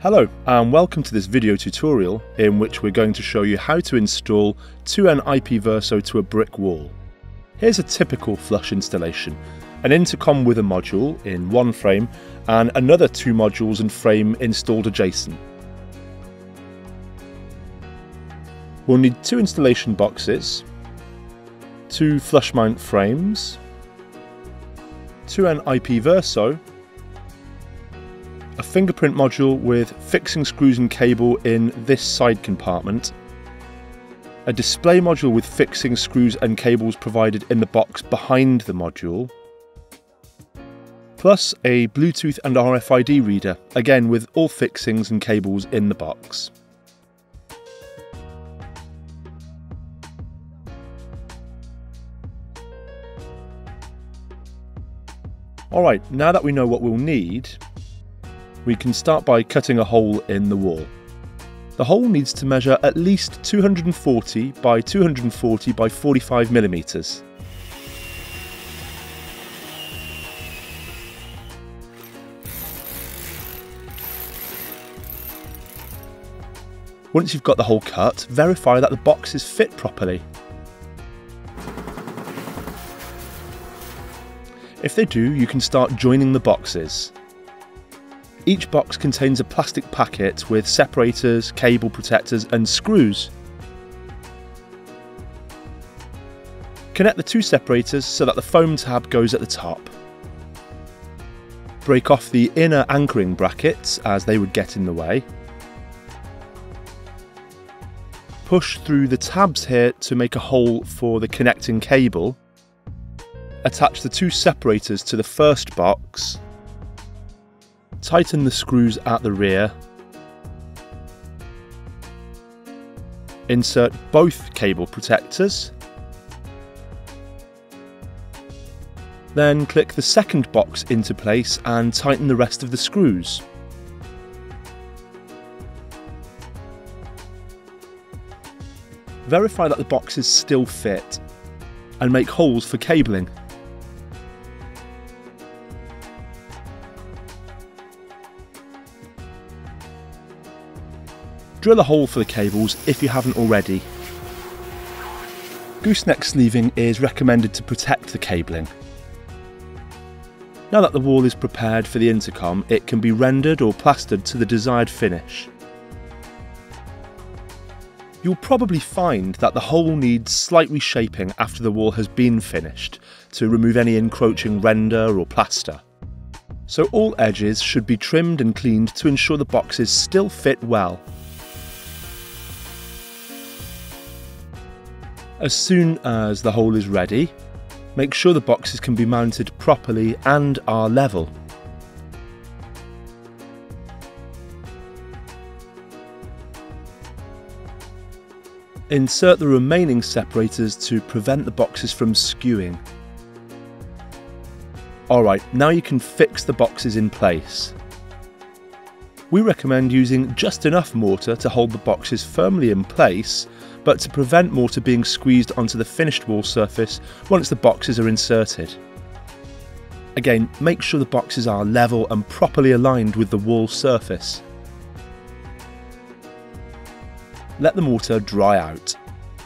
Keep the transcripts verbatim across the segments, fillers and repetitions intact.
Hello and welcome to this video tutorial in which we're going to show you how to install two N I P Verso to a brick wall. Here's a typical flush installation: an intercom with a module in one frame and another two modules and frame installed adjacent. We'll need two installation boxes, two flush mount frames, two N I P Verso, a fingerprint module with fixing screws and cable in this side compartment, a display module with fixing screws and cables provided in the box behind the module, plus a Bluetooth and R F I D reader, again with all fixings and cables in the box. Alright, now that we know what we'll need, we can start by cutting a hole in the wall. The hole needs to measure at least two hundred forty by two hundred forty by forty-five millimeters. Once you've got the hole cut, verify that the boxes fit properly. If they do, you can start joining the boxes. Each box contains a plastic packet with separators, cable protectors and screws. Connect the two separators so that the foam tab goes at the top. Break off the inner anchoring brackets as they would get in the way. Push through the tabs here to make a hole for the connecting cable. Attach the two separators to the first box. Tighten the screws at the rear. Insert both cable protectors. Then click the second box into place and tighten the rest of the screws. Verify that the boxes still fit and make holes for cabling. Drill a hole for the cables if you haven't already. Gooseneck sleeving is recommended to protect the cabling. Now that the wall is prepared for the intercom, it can be rendered or plastered to the desired finish. You'll probably find that the hole needs slight reshaping after the wall has been finished to remove any encroaching render or plaster. So all edges should be trimmed and cleaned to ensure the boxes still fit well. As soon as the hole is ready, make sure the boxes can be mounted properly and are level. Insert the remaining separators to prevent the boxes from skewing. Alright, now you can fix the boxes in place. We recommend using just enough mortar to hold the boxes firmly in place, but to prevent mortar being squeezed onto the finished wall surface once the boxes are inserted. Again, make sure the boxes are level and properly aligned with the wall surface. Let the mortar dry out.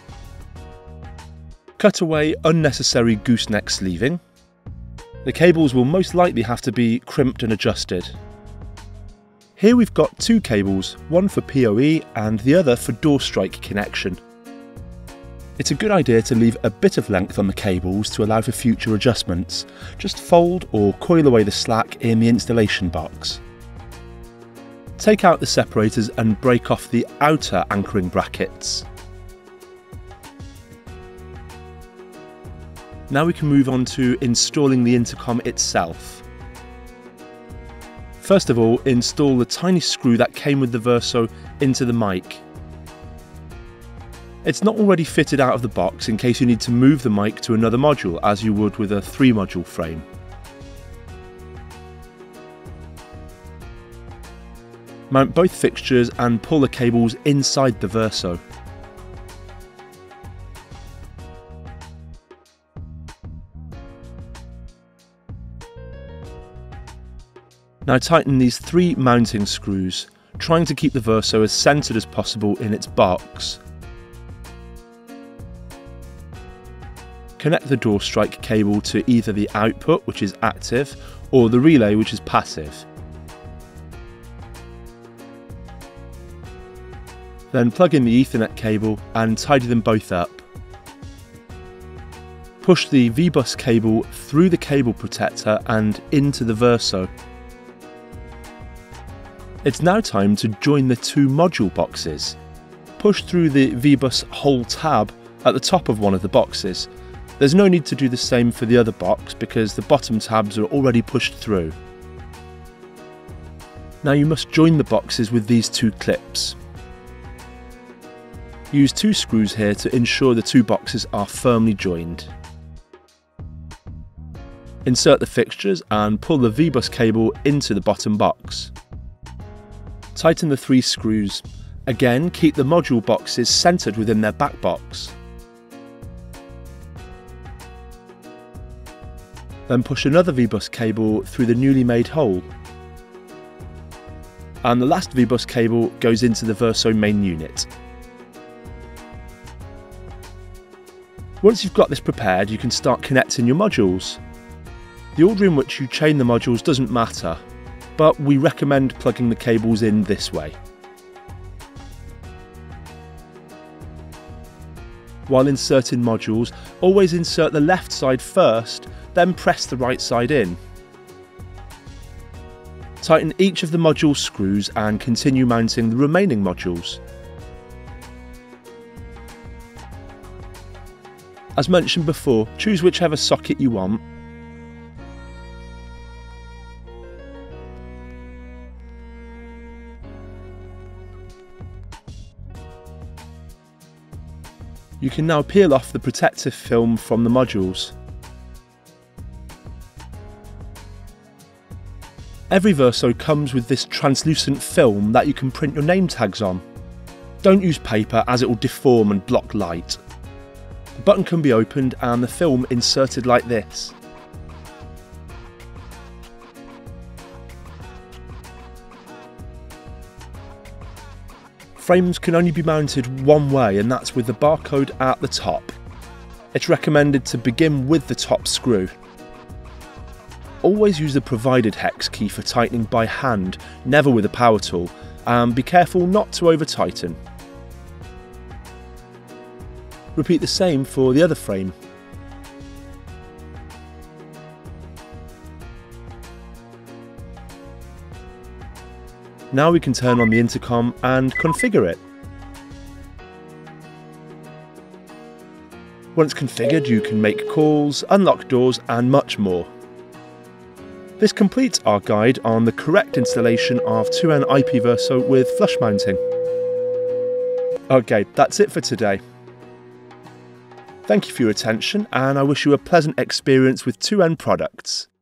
Cut away unnecessary gooseneck sleeving. The cables will most likely have to be crimped and adjusted. Here we've got two cables, one for P O E and the other for door strike connection. It's a good idea to leave a bit of length on the cables to allow for future adjustments. Just fold or coil away the slack in the installation box. Take out the separators and break off the outer anchoring brackets. Now we can move on to installing the intercom itself. First of all, install the tiny screw that came with the Verso into the mic. It's not already fitted out of the box in case you need to move the mic to another module as you would with a three module frame. Mount both fixtures and pull the cables inside the Verso. Now tighten these three mounting screws, trying to keep the Verso as centred as possible in its box. Connect the door strike cable to either the output, which is active, or the relay, which is passive. Then plug in the Ethernet cable and tidy them both up. Push the V bus cable through the cable protector and into the Verso. It's now time to join the two module boxes. Push through the V bus hole tab at the top of one of the boxes. There's no need to do the same for the other box because the bottom tabs are already pushed through. Now you must join the boxes with these two clips. Use two screws here to ensure the two boxes are firmly joined. Insert the fixtures and pull the V bus cable into the bottom box. Tighten the three screws. Again, keep the module boxes centred within their back box. Then push another V bus cable through the newly made hole. And the last V bus cable goes into the Verso main unit. Once you've got this prepared, you can start connecting your modules. The order in which you chain the modules doesn't matter, but we recommend plugging the cables in this way. While inserting modules, always insert the left side first, then press the right side in. Tighten each of the module screws and continue mounting the remaining modules. As mentioned before, choose whichever socket you want. You can now peel off the protective film from the modules. Every Verso comes with this translucent film that you can print your name tags on. Don't use paper as it will deform and block light. The button can be opened and the film inserted like this. Frames can only be mounted one way, and that's with the barcode at the top. It's recommended to begin with the top screw. Always use the provided hex key for tightening by hand, never with a power tool, and be careful not to over tighten. Repeat the same for the other frame. Now we can turn on the intercom and configure it. Once configured, you can make calls, unlock doors and much more. This completes our guide on the correct installation of two N I P Verso with flush mounting. Okay, that's it for today. Thank you for your attention, and I wish you a pleasant experience with two N products.